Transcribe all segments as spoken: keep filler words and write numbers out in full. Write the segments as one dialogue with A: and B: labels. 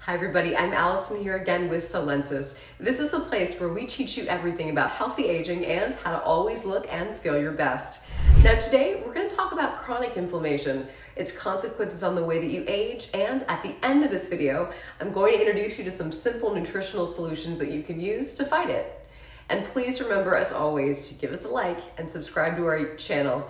A: Hi everybody, I'm Allison here again with Solensis. This is the place where we teach you everything about healthy aging and how to always look and feel your best. Now today, we're going to talk about chronic inflammation, its consequences on the way that you age, and at the end of this video, I'm going to introduce you to some simple nutritional solutions that you can use to fight it. And please remember, as always, to give us a like and subscribe to our channel.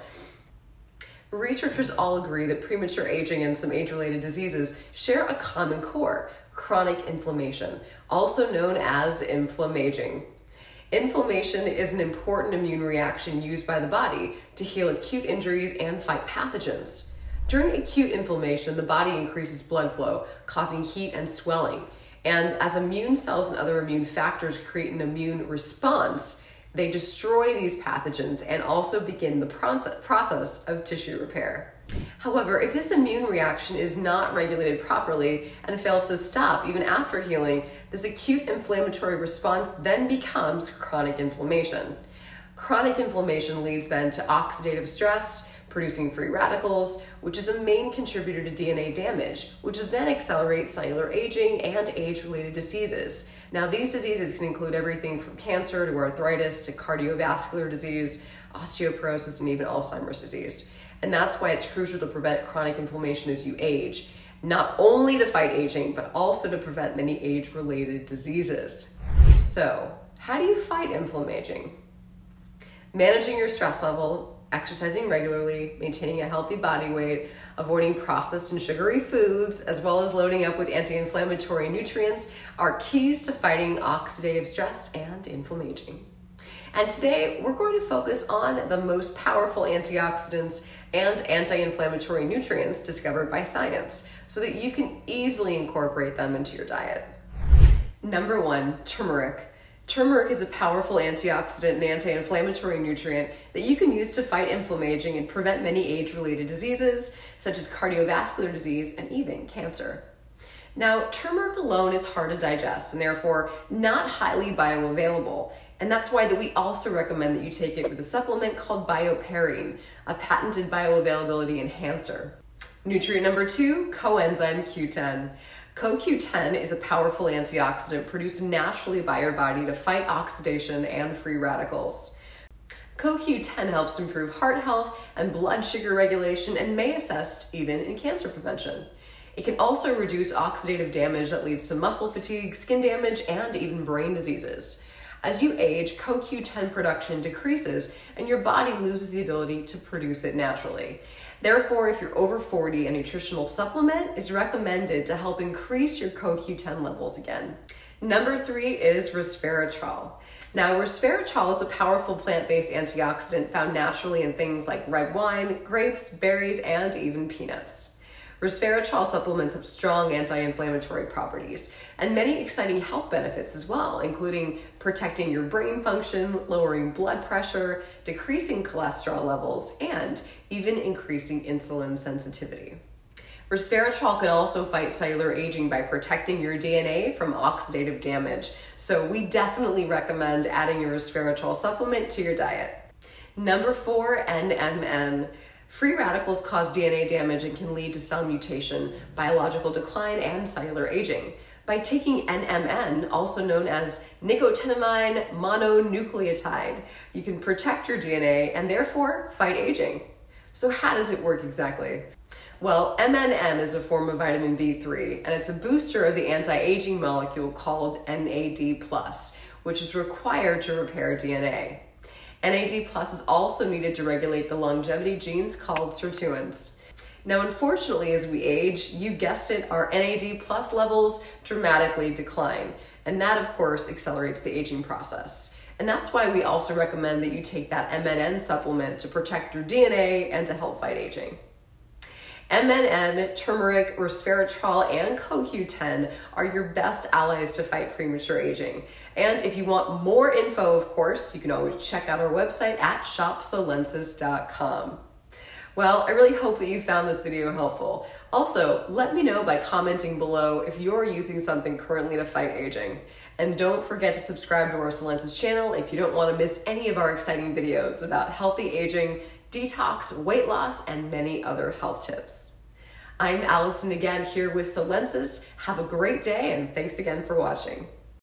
A: Researchers all agree that premature aging and some age-related diseases share a common core: chronic inflammation, also known as inflammaging. Inflammation is an important immune reaction used by the body to heal acute injuries and fight pathogens. During acute inflammation, the body increases blood flow, causing heat and swelling. And as immune cells and other immune factors create an immune response, they destroy these pathogens and also begin the process of tissue repair. However, if this immune reaction is not regulated properly and fails to stop even after healing, this acute inflammatory response then becomes chronic inflammation. Chronic inflammation leads then to oxidative stress, producing free radicals, which is a main contributor to D N A damage, which then accelerates cellular aging and age-related diseases. Now, these diseases can include everything from cancer to arthritis to cardiovascular disease, osteoporosis, and even Alzheimer's disease. And that's why it's crucial to prevent chronic inflammation as you age, not only to fight aging, but also to prevent many age-related diseases. So, how do you fight inflammaging? Managing your stress level, exercising regularly, maintaining a healthy body weight, avoiding processed and sugary foods, as well as loading up with anti-inflammatory nutrients are keys to fighting oxidative stress and inflammaging. And today, we're going to focus on the most powerful antioxidants and anti-inflammatory nutrients discovered by science so that you can easily incorporate them into your diet. Number one, turmeric. Turmeric is a powerful antioxidant and anti-inflammatory nutrient that you can use to fight inflammaging and prevent many age-related diseases, such as cardiovascular disease and even cancer. Now, turmeric alone is hard to digest and therefore not highly bioavailable. And that's why that we also recommend that you take it with a supplement called bioperine, a patented bioavailability enhancer. Nutrient number two, coenzyme Q ten. co Q ten is a powerful antioxidant produced naturally by your body to fight oxidation and free radicals. co Q ten helps improve heart health and blood sugar regulation and may assist even in cancer prevention. It can also reduce oxidative damage that leads to muscle fatigue, skin damage, and even brain diseases. As you age, co Q ten production decreases and your body loses the ability to produce it naturally. Therefore, if you're over forty, a nutritional supplement is recommended to help increase your co Q ten levels again. Number three is resveratrol. Now, resveratrol is a powerful plant-based antioxidant found naturally in things like red wine, grapes, berries, and even peanuts. Resveratrol supplements have strong anti-inflammatory properties and many exciting health benefits as well, including protecting your brain function, lowering blood pressure, decreasing cholesterol levels, and even increasing insulin sensitivity. Resveratrol can also fight cellular aging by protecting your D N A from oxidative damage, so we definitely recommend adding a resveratrol supplement to your diet. Number four, N M N. Free radicals cause D N A damage and can lead to cell mutation, biological decline, and cellular aging. By taking N M N, also known as nicotinamide mononucleotide, you can protect your D N A and therefore fight aging. So how does it work exactly? Well, M N N is a form of vitamin B three, and it's a booster of the anti-aging molecule called N A D plus, which is required to repair D N A. N A D plus is also needed to regulate the longevity genes called sirtuins. Now, unfortunately, as we age, you guessed it, our N A D plus levels dramatically decline. And that, of course, accelerates the aging process. And that's why we also recommend that you take that M N N supplement to protect your D N A and to help fight aging. M N N, turmeric, resveratrol, and co Q ten are your best allies to fight premature aging. And if you want more info, of course, you can always check out our website at shop solensis dot com. Well, I really hope that you found this video helpful. Also, let me know by commenting below if you're using something currently to fight aging. And don't forget to subscribe to our Solensis channel if you don't want to miss any of our exciting videos about healthy aging, detox, weight loss, and many other health tips. I'm Allison again here with Solensis. Have a great day and thanks again for watching.